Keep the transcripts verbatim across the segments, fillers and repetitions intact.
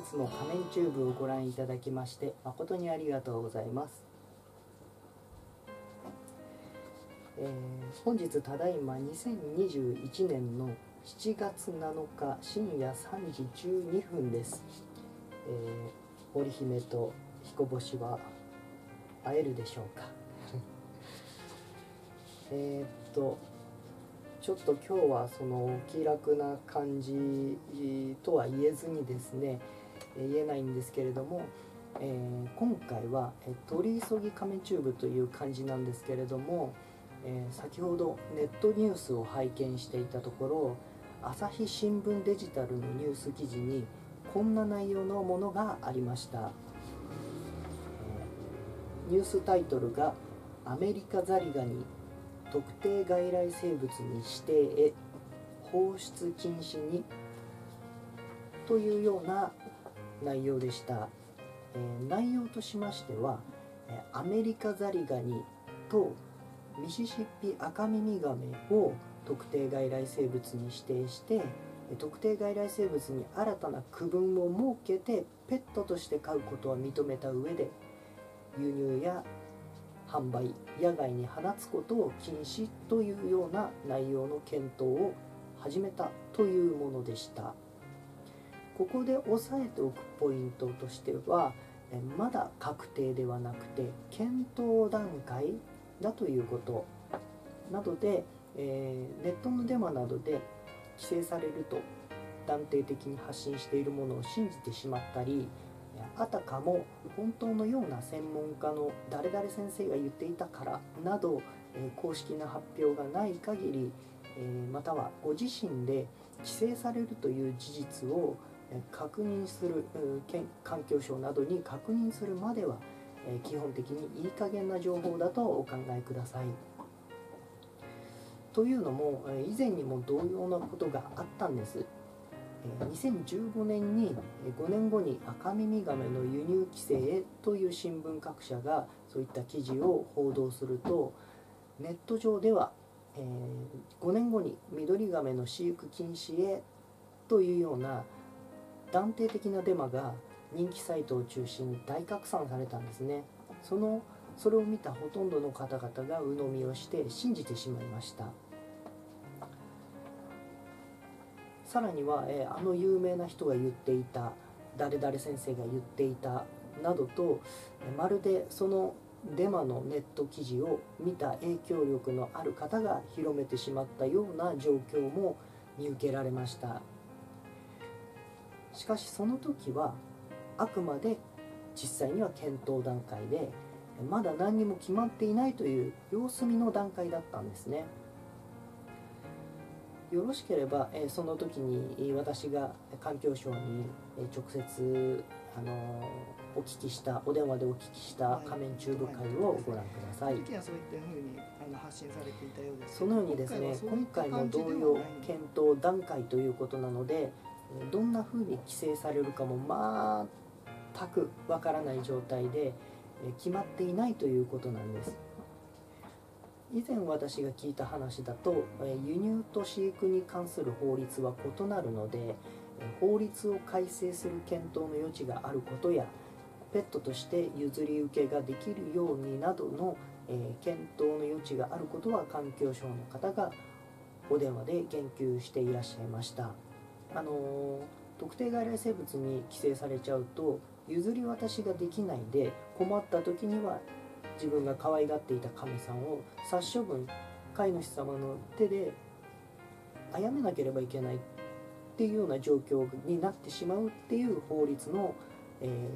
つも仮面チューブをご覧いただきまして誠にありがとうございます。えー、本日ただいまにせんにじゅういちねんのしちがつなのか深夜さんじじゅうにふんです。えー、織姫と彦星は会えるでしょうかえっとちょっと今日はその気楽な感じとは言えずにですね、言えないんですけれども、えー、今回は取り急ぎ仮面チューブという感じなんですけれども、えー、先ほどネットニュースを拝見していたところ、朝日新聞デジタルのニュース記事にこんな内容のものがありました。ニュースタイトルが「アメリカザリガニ特定外来生物に指定へ放出禁止に」というような内容でした。えー、内容としましては、アメリカザリガニとミシシッピアカミミガメを特定外来生物に指定して、特定外来生物に新たな区分を設けてペットとして飼うことは認めた上で、輸入や販売、野外に放つことを禁止というような内容の検討を始めたというものでした。ここで押さえておくポイントとしては、まだ確定ではなくて検討段階だということなどで、えー、ネットのデマなどで規制されると断定的に発信しているものを信じてしまったり、あたかも本当のような専門家の誰々先生が言っていたからなど、えー、公式な発表がない限り、えー、またはご自身で規制されるという事実を確認する、県環境省などに確認するまでは、えー、基本的にいい加減な情報だとお考えください。というのも、以前にも同様なことがあったんです。にせんじゅうごねんにごねんごにアカミミガメの輸入規制へという新聞各社がそういった記事を報道すると、ネット上では、えー、ごねんごにミドリガメの飼育禁止へというような断定的なデマが人気サイトを中心に大拡散されたんですね。そのそれを見たほとんどの方々が鵜呑みをして信じてしまいました。さらには、えー、あの有名な人が言っていた、誰々先生が言っていたなどと、えー、まるでそのデマのネット記事を見た影響力のある方が広めてしまったような状況も見受けられました。しかしその時はあくまで実際には検討段階で、まだ何にも決まっていないという様子見の段階だったんですね。よろしければ、えー、その時に私が環境省に直接あのー、お聞きしたお電話でお聞きした仮面チューブ会をご覧ください。そのようにですね、今回も同様検討段階ということなので、どんなふうに規制されるかも全くわからない状態で決まっていないということなんです。以前私が聞いた話だと、輸入と飼育に関する法律は異なるので、法律を改正する検討の余地があることや、ペットとして譲り受けができるようになどの、えー、検討の余地があることは環境省の方がお電話で言及していらっしゃいました。あのー、特定外来生物に規制されちゃうと譲り渡しができないで、困った時には自分が可愛がっていた亀さんを殺処分、飼い主様の手で殺めなければいけないっていうような状況になってしまうっていう法律の、え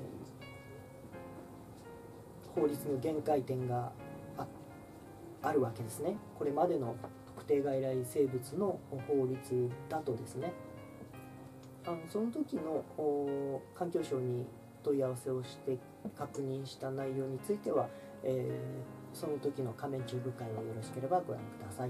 ー、法律の限界点が あ, あるわけですね。これまでの特定外来生物の法律だとですね、あのその時の環境省に問い合わせをして確認した内容については、えー、その時の仮面チューブ会をよろしければご覧ください。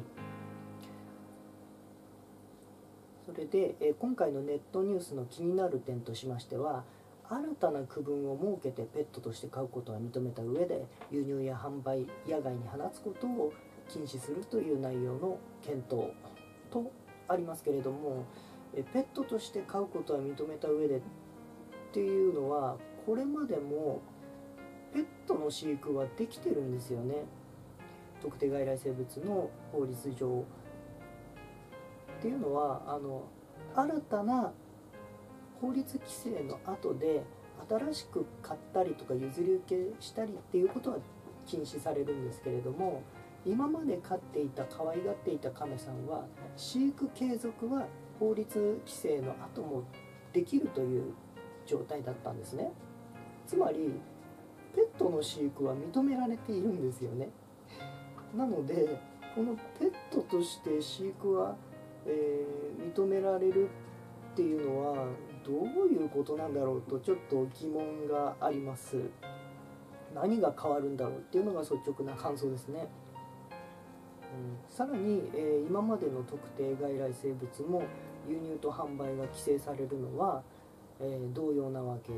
それで、えー、今回のネットニュースの気になる点としましては、新たな区分を設けてペットとして飼うことは認めた上で、輸入や販売、野外に放つことを禁止するという内容の検討とありますけれども、えペットとして飼うことは認めた上でっていうのはこれまでもペットの飼育はできてるんですよね。特定外来生物の法律上っていうのは、あの新たな法律規制の後で新しく買ったりとか譲り受けしたりっていうことは禁止されるんですけれども、今まで飼っていた可愛がっていた亀さんは飼育継続は法律規制の後もできるという状態だったんですね。つまりペットの飼育は認められているんですよね。なのでこのペットとして飼育は、えー、認められるっていうのはどういうことなんだろうとちょっと疑問があります。何が変わるんだろうっていうのが率直な感想ですね。うん、さらに、えー、今までの特定外来生物も輸入と販売が規制されるのは、えー、同様なわけで、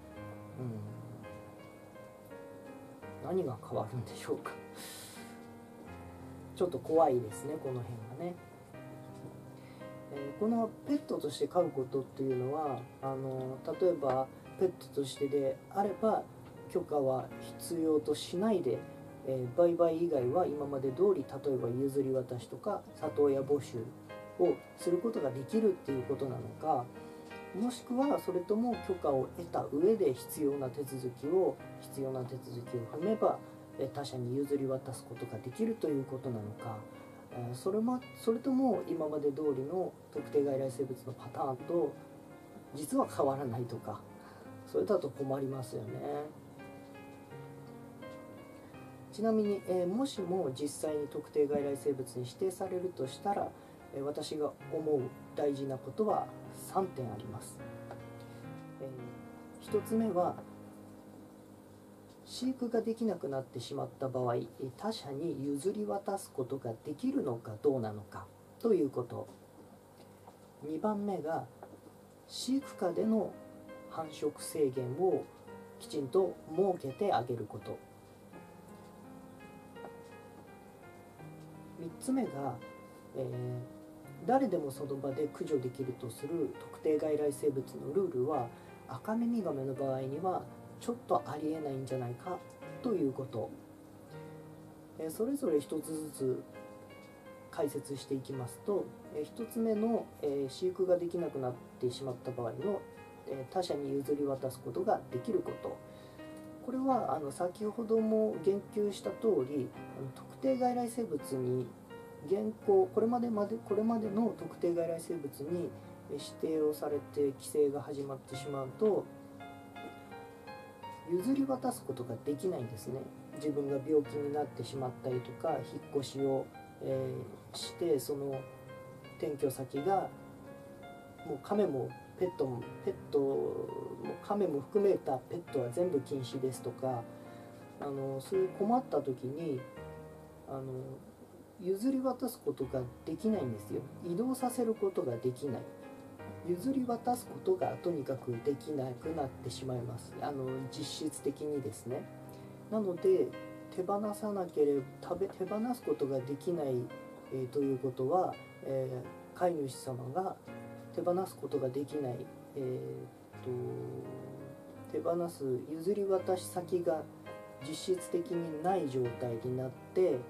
うん、何が変わるんでしょうか。ちょっと怖いですね、この辺がね。えー、このペットとして飼うことっていうのは、あの例えばペットとしてであれば許可は必要としないで、えー、売買以外は今まで通り、例えば譲り渡しとか里親募集をすることができるっていうことなのか、もしくはそれとも許可を得た上で必要な手続きを必要な手続きを踏めば他者に譲り渡すことができるということなのか、それもそれとも今まで通りの特定外来生物のパターンと実は変わらないとか、それだと困りますよね。ちなみに、えー、もしも実際に特定外来生物に指定されるとしたら、えー、私が思う大事なことはさんてんあります。えー、ひとつめは飼育ができなくなってしまった場合、他者に譲り渡すことができるのかどうなのかということ。にばんめが飼育下での繁殖制限をきちんと設けてあげること。みっつめが、えー、誰でもその場で駆除できるとする特定外来生物のルールはアカミミガメの場合にはちょっとありえないんじゃないかということ。えー、それぞれ一つずつ解説していきますと、えー、ひとつめの、えー、飼育ができなくなってしまった場合の、えー、他者に譲り渡すことができること。これはあの先ほども言及した通り、あの特定外来生物に現行これまでまでこれまでの特定外来生物に指定をされて規制が始まってしまうと譲り渡すことができないんですね。自分が病気になってしまったりとか引っ越しを、えー、してその転居先がもう亀もペットもペットも亀も含めたペットは全部禁止ですとか、あのそういう困った時にあの譲り渡すことができないんですよ。移動させることができない。譲り渡すことがとにかくできなくなってしまいます。あの実質的にですね。なので手放さなければ食べ手放すことができない、えー、ということは、えー、飼い主様が手放すことができない、えー、と手放す譲り渡し先が実質的にない状態になってで、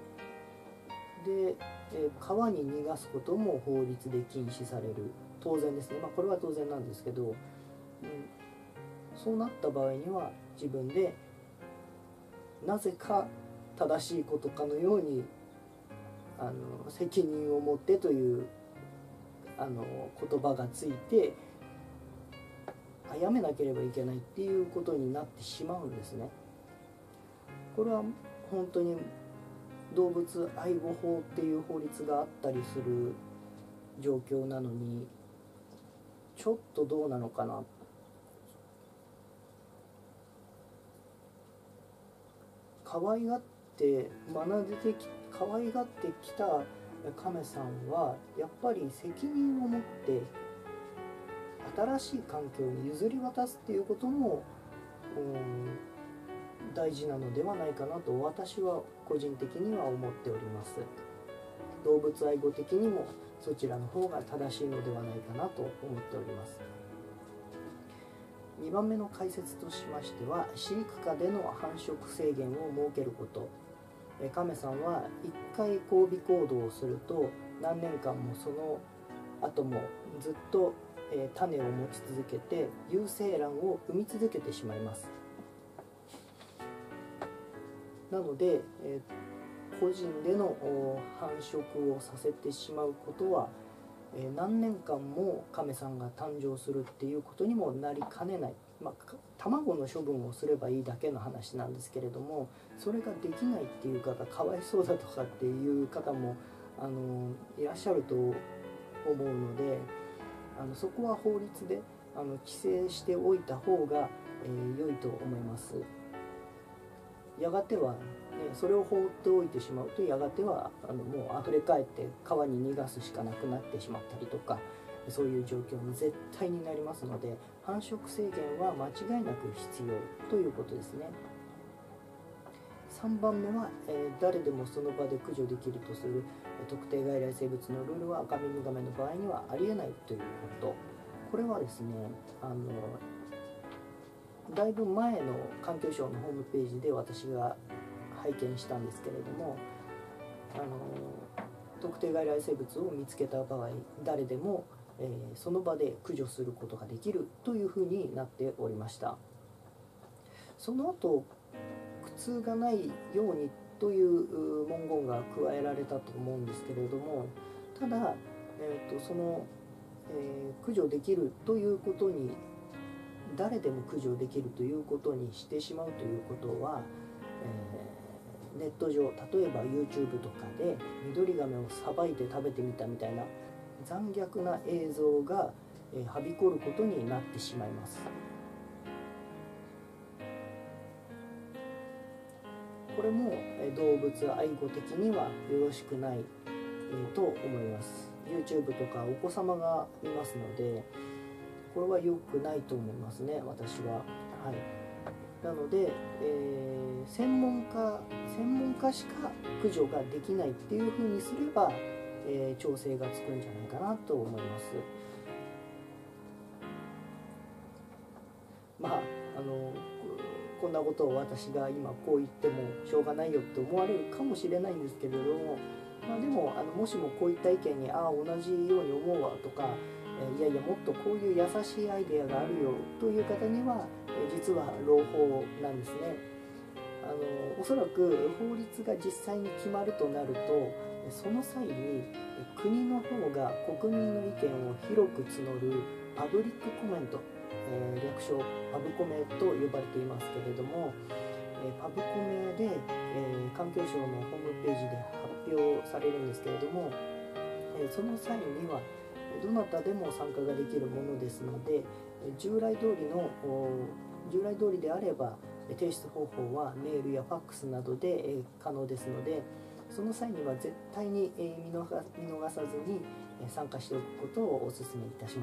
えー、川に逃がすことも法律で禁止される。当然ですね、まあ、これは当然なんですけど、うん、そうなった場合には自分でなぜか正しいことかのようにあの責任を持ってというあの言葉がついてやめなければいけないっていうことになってしまうんですね。これは本当に動物愛護法っていう法律があったりする状況なのにちょっとどうなのかな。可愛がって学んでき可愛がってきた亀さんはやっぱり責任を持って新しい環境に譲り渡すっていうことも大事なのではないかなと私は個人的には思っております。動物愛護的にもそちらの方が正しいのではないかなと思っております。 にばんめの解説としましては、飼育下での繁殖制限を設けること。亀さんはいっかい交尾行動をすると何年間もその後もずっと種を持ち続けて有精卵を産み続けてしまいます。なので個人での繁殖をさせてしまうことは何年間も亀さんが誕生するっていうことにもなりかねない、まあ、卵の処分をすればいいだけの話なんですけれども、それができないっていう方、かわいそうだとかっていう方もあのいらっしゃると思うので、あのそこは法律であの規制しておいた方が、えー、良いと思います。やがては、ね、それを放っておいてしまうとやがてはあのもう溢れ返って川に逃がすしかなくなってしまったりとか、そういう状況に絶対になりますので、繁殖制限は間違いなく必要ということですね。さんばんめは、えー、誰でもその場で駆除できるとする特定外来生物のルールはアカミミガメの場合にはありえないということ。これはですね、あのだいぶ前の環境省のホームページで私が拝見したんですけれども、あの特定外来生物を見つけた場合、誰でも、えー、その場で駆除することができるというふうになっておりました。その後苦痛がないようにという文言が加えられたと思うんですけれども、ただ、えーとその、えー、駆除できるということに、誰でも駆除できるということにしてしまうということは、えー、ネット上、例えば YouTube とかでミドリガメをさばいて食べてみたみたいな残虐な映像が、えー、はびこることになってしまいます。これも動物愛護的にはよろしくないと思います。 YouTube とかお子様が見ますので、これは良くないと思いますね、私は。はい、なので、えー、専門家専門家しか駆除ができないっていうふうにすれば、えー、調整がつくんじゃないかなと思います。まああのこんなことを私が今こう言ってもしょうがないよって思われるかもしれないんですけれども、まあ、でもあのもしもこういった意見に「ああ同じように思うわ」とか「いやいやもっとこういう優しいアイデアがあるよ」という方には実は朗報なんですね。あのおそらく法律が実際に決まるとなると、その際に国の方が国民の意見を広く募るパブリックコメント、えー、略称パブコメと呼ばれていますけれども、えー、パブコメで、えー、環境省のホームページで発表されるんですけれども、えー、その際にはどなたでも参加ができるものですので、従来通りの従来通りであれば提出方法はメールやファックスなどで可能ですので、その際には絶対に見逃さずに参加しておくことをお勧めいたします。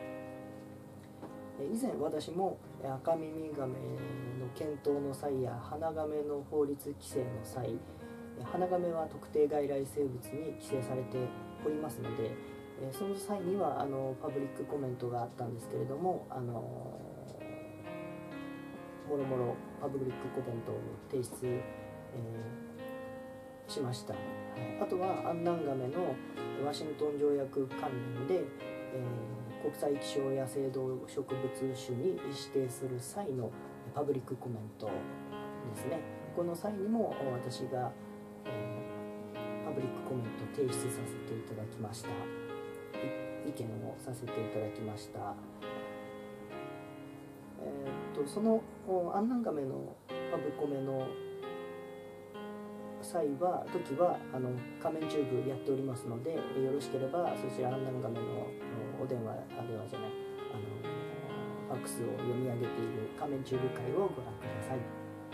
以前私もアカミミガメの検討の際やハナガメの法律規制の際、ハナガメは特定外来生物に規制されておりますので、その際にはあのパブリックコメントがあったんですけれども、あのもろもろパブリックコメントを提出、えー、しました。はい、あとはアンナンガメのワシントン条約関連で、えー、国際希少野生動植物種に指定する際のパブリックコメントですね。この際にも私が、えー、パブリックコメントを提出させていただきました。意見をさせていただきました。えー、っとそのアンナンガメのパブコメの際は時はあの仮面チューブやっておりますので、よろしければそちらアンナンガメのお電話あ電話じゃないあのファックスを読み上げている仮面チューブ会をご覧ください。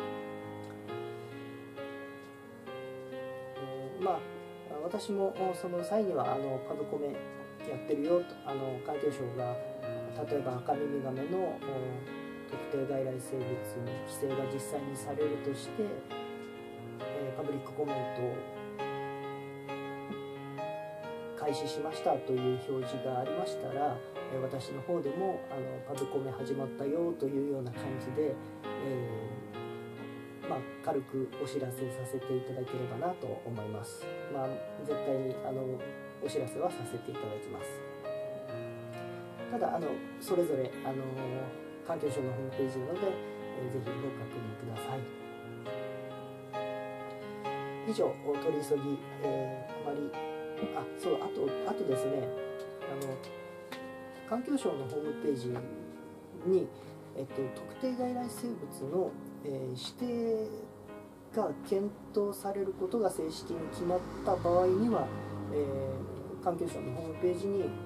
えー、まあ私もその際にはあのパブコメやってるよと、あの環境省が例えばアカミミガメの特定外来生物に規制が実際にされるとして、えー、パブリックコメントを開始しましたという表示がありましたら、 えー、私の方でもあのパブコメ始まったよというような感じで、えーまあ、軽くお知らせさせていただければなと思います。まあ、絶対にあのお知らせはさせていただきます。ただあのそれぞれあの環境省のホームページなので、えー、ぜひご確認ください。以上、取り急ぎ、えー、あまりあそうあとあとですね、あの環境省のホームページに、えっと、特定外来生物の、えー、指定が検討されることが正式に決まった場合には、えー、環境省のホームページに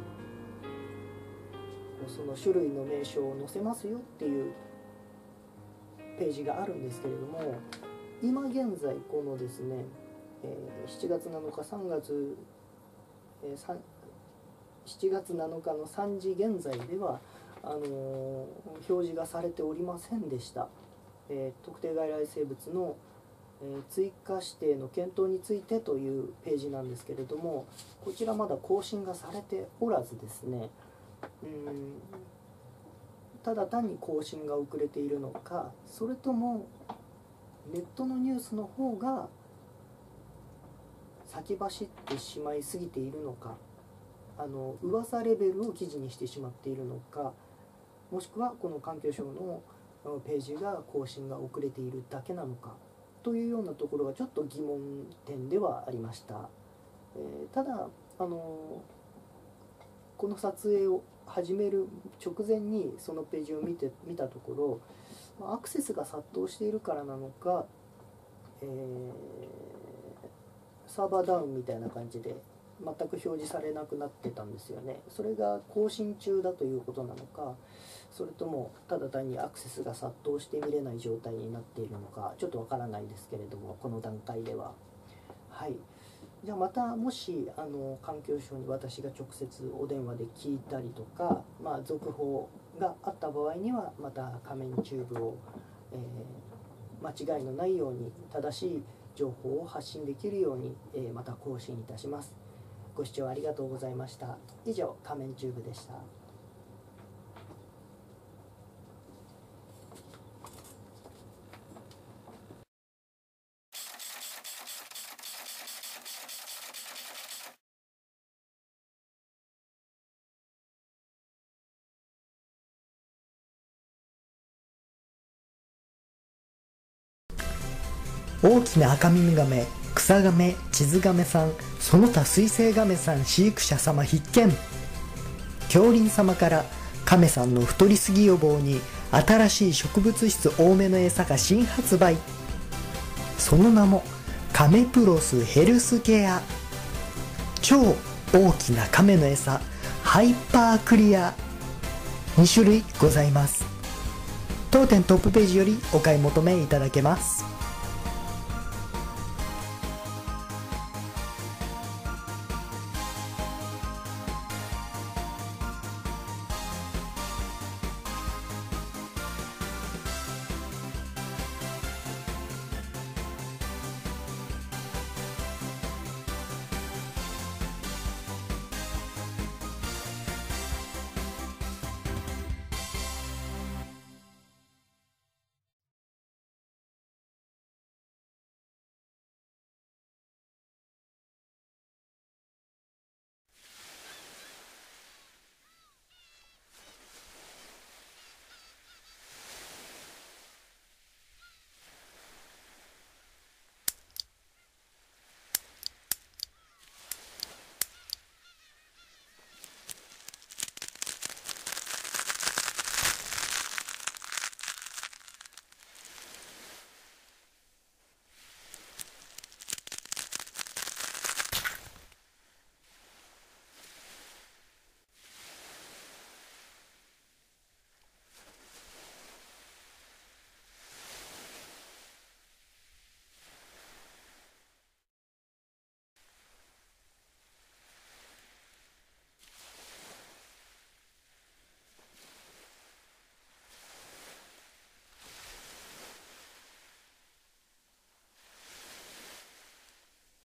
その種類の名称を載せますよっていうページがあるんですけれども、今現在このですね、えー、しちがつなのかさんがつ、えー、しちがつなのかのさんじ現在ではあのー、表示がされておりませんでした。えー、特定外来生物の、えー、追加指定の検討についてというページなんですけれども、こちらまだ更新がされておらずですね、うんただ単に更新が遅れているのか、それともネットのニュースの方が先走ってしまいすぎているのか、あの噂レベルを記事にしてしまっているのか、もしくはこの環境省のページが更新が遅れているだけなのかというようなところがちょっと疑問点ではありました。えー、ただあのこの撮影を始める直前にそのページを見て見たところ、アクセスが殺到しているからなのか、えー、サーバーダウンみたいな感じで全く表示されなくなってたんですよね。それが更新中だということなのか、それともただ単にアクセスが殺到して見れない状態になっているのか、ちょっとわからないですけれども、この段階では。はい、じゃあまたもしあの環境省に私が直接お電話で聞いたりとか、まあ、続報があった場合にはまた仮面チューブを、えー、間違いのないように正しい情報を発信できるように、えー、また更新いたします。ご視聴ありがとうございました。以上、仮面チューブでした。 大きな赤耳ガメ、草ガメ、チズガメさん、その他水生ガメさん飼育者様必見。恐林様からカメさんの太りすぎ予防に新しい植物質多めの餌が新発売。その名もカメプロスヘルスケア。超大きなカメの餌ハイパークリア、に種類ございます。当店トップページよりお買い求めいただけます。